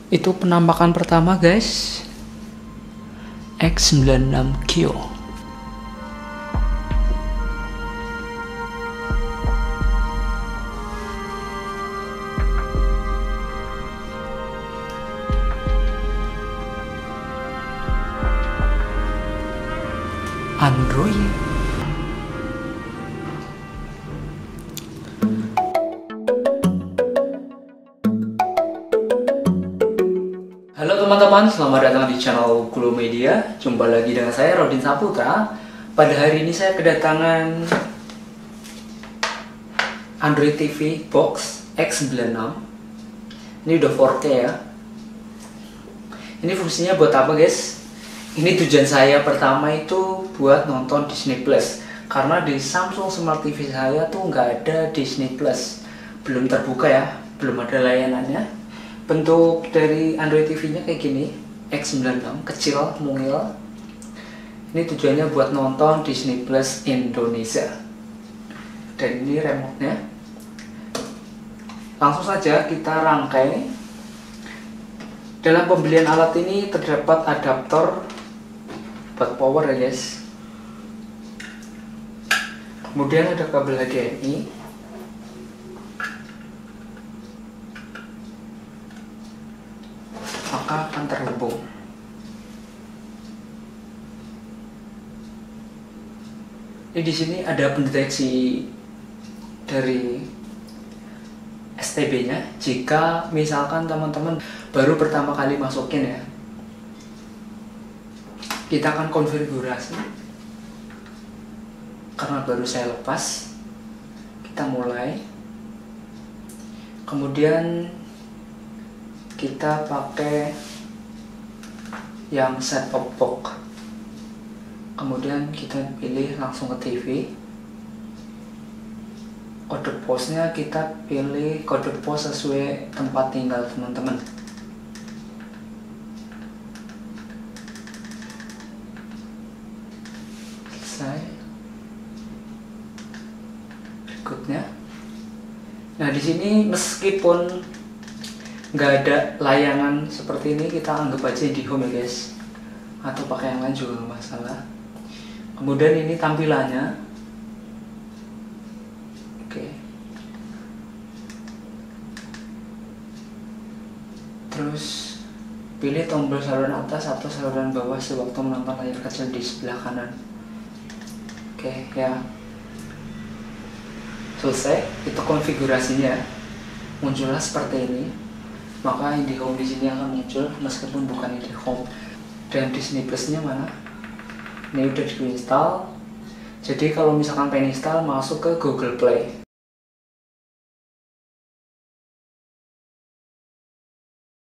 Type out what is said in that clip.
Itu penampakan pertama guys, X96Q. Android. Halo teman-teman, selamat datang di channel Glow Media. Jumpa lagi dengan saya Rodin Saputra. Pada hari ini saya kedatangan Android TV Box X96. Ini udah 4K ya. Ini fungsinya buat apa guys? Ini tujuan saya pertama itu buat nonton Disney Plus. Karena di Samsung Smart TV saya tuh nggak ada Disney Plus. Belum terbuka ya, belum ada layanannya. Bentuk dari Android TV-nya kayak gini, X96, kecil, mungil. Ini tujuannya buat nonton Disney Plus Indonesia. Dan ini remote-nya. Langsung saja kita rangkai. Dalam pembelian alat ini terdapat adaptor buat power ya guys. Kemudian ada kabel HDMI. Maka akan terhubung. Ini di sini ada pendeteksi dari STB-nya. Jika misalkan teman-teman baru pertama kali masukin ya, kita akan konfigurasi. Karena baru saya lepas, kita mulai. Kemudian kita pakai yang set top box. Kemudian kita pilih langsung ke TV. Kode posnya kita pilih kode pos sesuai tempat tinggal teman-teman. Selesai. Berikutnya. Nah, di sini meskipun nggak ada layangan seperti ini, kita anggap aja di home ya guys, atau pakai yang lain juga nggak masalah. Kemudian ini tampilannya. Oke. Terus pilih tombol saluran atas atau saluran bawah sewaktu menonton layar kecil di sebelah kanan. Oke ya. Selesai. Itu konfigurasinya. Muncullah seperti ini. Maka IndiHome di sini akan muncul meskipun bukan IndiHome. Dan Disney Plus-nya mana? Ini udah diinstal. Jadi kalau misalkan pengen install, masuk ke Google Play.